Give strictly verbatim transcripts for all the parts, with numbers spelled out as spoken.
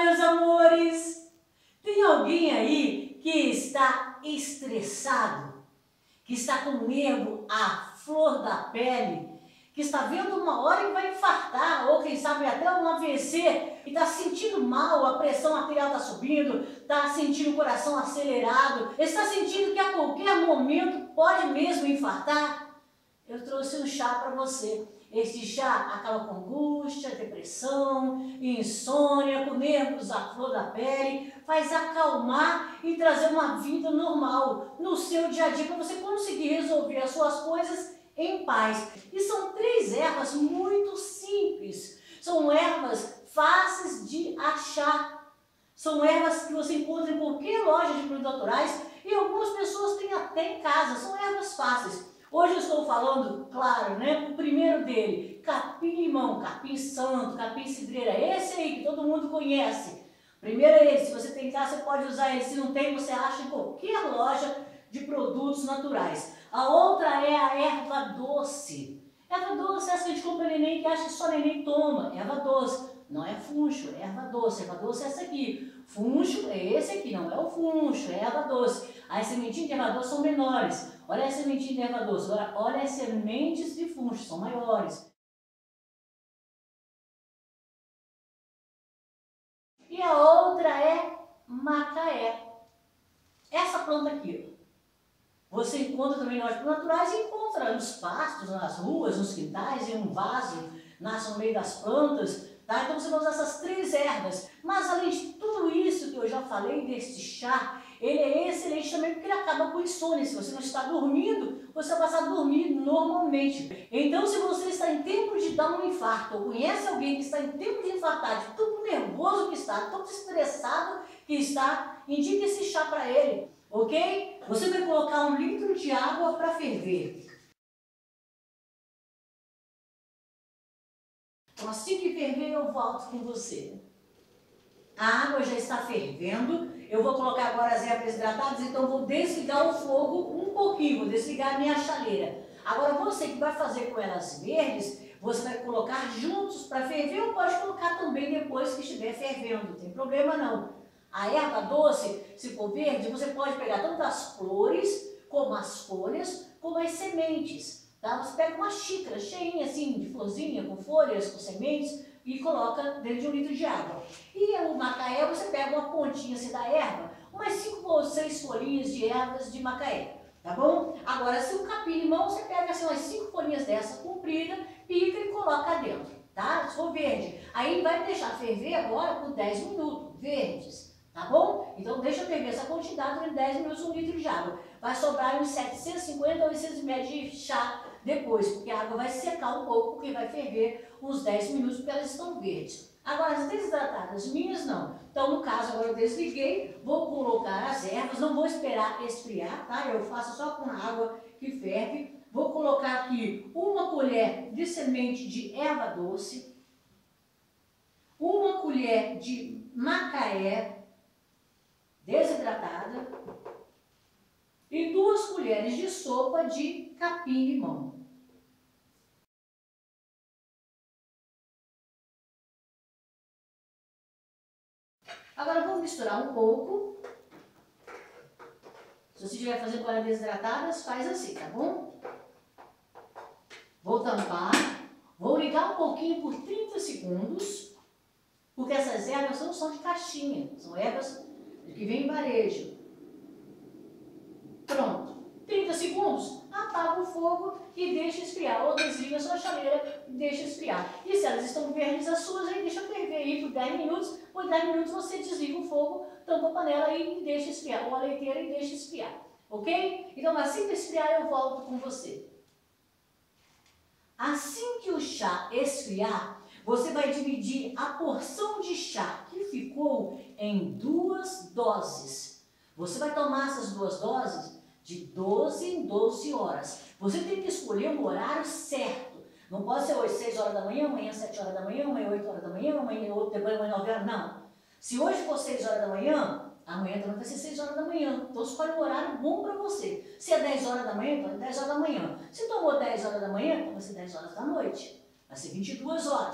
meus amores! Tem alguém aí que está estressado, que está com o nervo à flor da pele, que está vendo uma hora que vai infartar, ou quem sabe até um A V C, e está sentindo mal, a pressão arterial está subindo, está sentindo o coração acelerado, está sentindo que a qualquer momento pode mesmo infartar? Eu trouxe um chá para você. Este chá acaba com angústia, depressão, insônia, com nervos à flor da pele, faz acalmar e trazer uma vida normal no seu dia a dia para você conseguir resolver as suas coisas em paz. E são três ervas muito simples, são ervas fáceis de achar, são ervas que você encontra em qualquer loja de produtos naturais e algumas pessoas têm até em casa, são ervas fáceis. Hoje eu estou falando, claro, né, o primeiro dele, capim-limão, capim-santo, capim-cidreira, esse aí que todo mundo conhece. Primeiro é esse, se você tem em casa, você pode usar ele, se não tem, você acha em qualquer loja de produtos naturais. A outra é a erva doce. Erva doce é essa que a gente compra neném que acha que só neném toma, erva doce. Não é funcho, é erva doce. Erva doce é essa aqui. Funcho é esse aqui, não é o funcho, é erva doce. As sementinhas de erva doce são menores. Olha as sementinhas de erva doce. Agora, olha as sementes de funcho, são maiores. E a outra é macaé. Essa planta aqui, você encontra também nas lojas naturais e encontra nos pastos, nas ruas, nos quintais, em um vaso, nasce no meio das plantas. Tá? Então você vai usar essas três ervas. Mas além de tudo isso que eu já falei deste chá, ele é excelente também porque ele acaba com insônia. Se você não está dormindo, você vai passar a dormir normalmente. Então se você está em tempo de dar um infarto, ou conhece alguém que está em tempo de infartar, de tão nervoso que está, tão estressado que está, indique esse chá para ele, ok? Você vai colocar um litro de água para ferver. Então, assim que ferver, eu volto com você. A água já está fervendo. Eu vou colocar agora as ervas hidratadas, então vou desligar o fogo um pouquinho, vou desligar a minha chaleira. Agora, você que vai fazer com elas verdes, você vai colocar juntos para ferver ou pode colocar também depois que estiver fervendo, não tem problema não. A erva doce, se for verde, você pode pegar tanto as flores, como as folhas, como as sementes. Tá? Você pega uma xícara cheinha assim de florzinha, com folhas, com sementes e coloca dentro de um litro de água. E o macaé, você pega uma pontinha assim da erva, umas cinco ou seis folhinhas de ervas de macaé, tá bom? Agora, se o capim-limão, você pega assim umas cinco folhinhas dessa comprida, pica e coloca dentro, tá? Se for verde. Aí vai deixar ferver agora por dez minutos, verdes, tá bom? Então deixa ferver essa quantidade durante dez minutos, um litro de água. Vai sobrar uns setecentos e cinquenta ou oitocentos mililitros de chá depois, porque a água vai secar um pouco, porque vai ferver uns dez minutos, porque elas estão verdes. Agora, as desidratadas minhas não. Então, no caso, agora eu desliguei, vou colocar as ervas, não vou esperar esfriar, tá? Eu faço só com a água que ferve. Vou colocar aqui uma colher de semente de erva doce, uma colher de macaé desidratada e duas colheres de sopa de capim-limão. Agora vamos misturar um pouco. Se você estiver fazendo colheres desidratadas, faz assim, tá bom? Vou tampar, vou ligar um pouquinho por trinta segundos, porque essas ervas não são de caixinha, são ervas que vêm em varejo. Pronto. trinta segundos, apaga o fogo e deixa esfriar, ou desliga a sua chaleira e deixa esfriar. E se elas estão verdes as suas, aí deixa ferver aí por dez minutos, por dez minutos você desliga o fogo, tampa a panela e deixa esfriar, ou a leiteira e deixa esfriar, ok? Então assim que esfriar eu volto com você. Assim que o chá esfriar, você vai dividir a porção de chá que ficou em duas doses. Você vai tomar essas duas doses de doze em doze horas. Você tem que escolher um horário certo. Não pode ser hoje seis horas da manhã, amanhã sete horas da manhã, amanhã oito horas da manhã, amanhã outro, depois amanhã nove horas. Não. Se hoje for seis horas da manhã, amanhã também vai ser seis horas da manhã. Então escolhe um horário bom para você. Se é dez horas da manhã, então é dez horas da manhã. Se tomou dez horas da manhã, então vai ser dez horas da noite. Vai ser vinte e duas horas.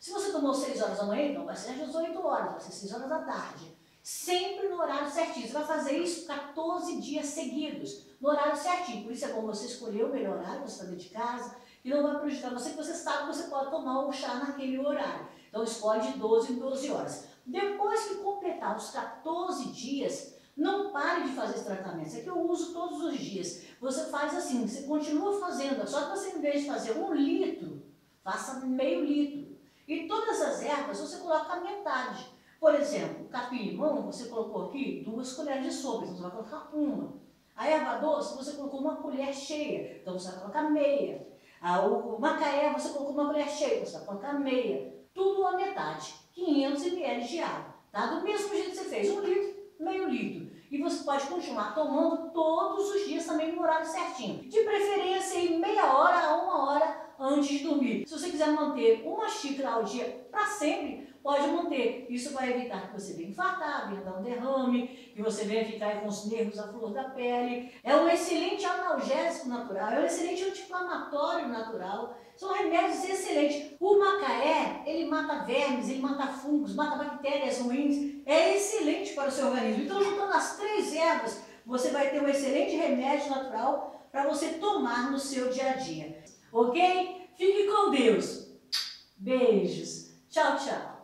Se você tomou seis horas da manhã, então vai ser às dezoito horas, vai ser seis horas da tarde. Sempre no horário certinho. Você vai fazer isso quatorze dias seguidos, no horário certinho. Por isso é bom você escolher o melhor horário para você fazer de casa, que não vai prejudicar você, que você sabe que você pode tomar o chá naquele horário. Então escolhe de doze em doze horas. Depois que completar os quatorze dias, não pare de fazer esse tratamento. Isso aqui eu uso todos os dias. Você faz assim, você continua fazendo, só que você, em vez de fazer um litro, faça meio litro. E todas as ervas você coloca a metade. Por exemplo, capim-limão, você colocou aqui duas colheres de sopa, então você vai colocar uma. A erva doce, você colocou uma colher cheia, então você vai colocar meia. O macaé, você colocou uma colher cheia, você vai colocar meia. Tudo a metade, quinhentos mililitros de água. Tá? Do mesmo jeito que você fez, um litro, meio litro. E você pode continuar tomando todos os dias também no horário certinho. De preferência, em meia hora a uma hora antes de dormir. Se você quiser manter uma xícara ao dia para sempre, pode manter. Isso vai evitar que você venha infartar, venha dar um derrame, que você venha ficar com os nervos à flor da pele. É um excelente analgésico natural, é um excelente anti-inflamatório natural. São remédios excelentes. O macaé, ele mata vermes, ele mata fungos, mata bactérias ruins. É excelente para o seu organismo. Então, juntando as três ervas, você vai ter um excelente remédio natural para você tomar no seu dia a dia. Ok? Fique com Deus. Beijos. Tchau, tchau.